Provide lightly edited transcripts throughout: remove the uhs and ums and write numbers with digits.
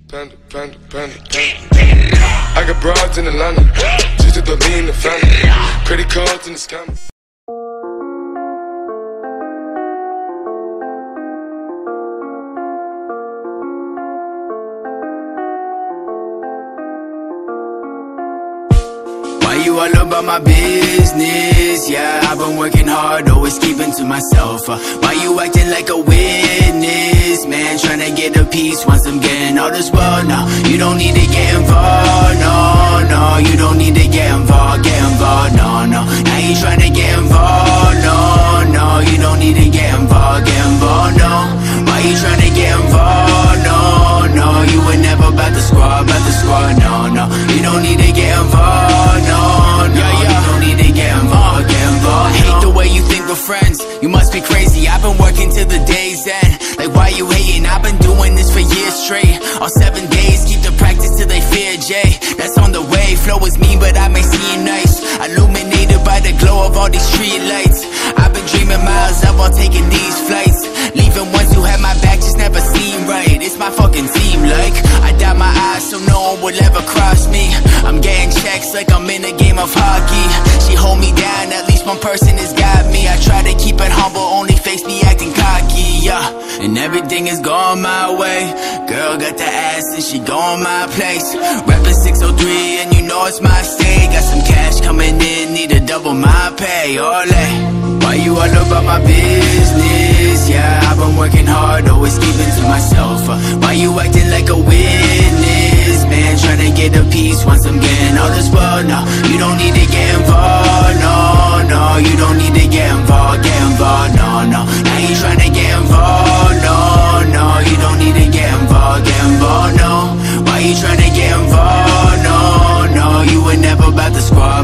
Panda, panda, panda, panda. I got broads in Atlanta, just to throw me in the family. Credit cards in the scam. Why you all about my business? Yeah, I've been working hard, always keeping to myself. Why you acting like a witness? Man, tryna get a piece once I'm getting all this world. No, you don't need to get involved. No, no, you don't need to get involved. No, no, now you tryna get involved. No, no, you don't need to get involved. No, why you tryna get involved? No, no, you were never about the squad. No, no, you don't need to get involved. No, you don't need to get involved. I hate the way you think we're friends. You must be crazy. I've been working till the day's end. Like, why you hating? I've been doing this for years straight. All 7 days, keep the practice till they fear Jay. That's on the way. Flow is mean, but I may seem nice. Illuminated by the glow of all these street lights. I've been dreaming miles up while taking these flights. Leaving ones who had my back just never seem right. It's my fucking team, like I dot my eyes so no one will ever cross me. I'm getting checks like I'm in a game of hockey. She hold me down, at least one person has got me. I try to keep it humble, only face me acting cocky, yeah. And everything is going my way. Girl got the ass and she going my place. Rapping 603 and you know it's my state. Got some cash coming in, need to double my pay, ole. Why you all about my business? Yeah, I've been working hard, always keeping to myself. Why you acting like a witness? Man, tryna get a piece once I'm getting all this world. No, you don't need to get involved. No, no, you don't need to get involved. No, no, now you tryna get involved. No, no, you don't need to get involved. No, why you tryna get involved? No, no, you were never about the squad.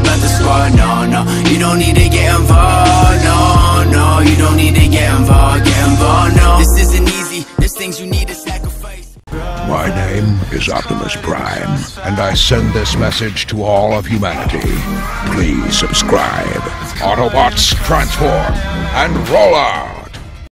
No, no, you don't need to get involved. No, no, you don't need to get involved. No, this isn't easy. There's things you need to sacrifice. My name is Optimus Prime, and I send this message to all of humanity. Please subscribe. Autobots, transform and roll out!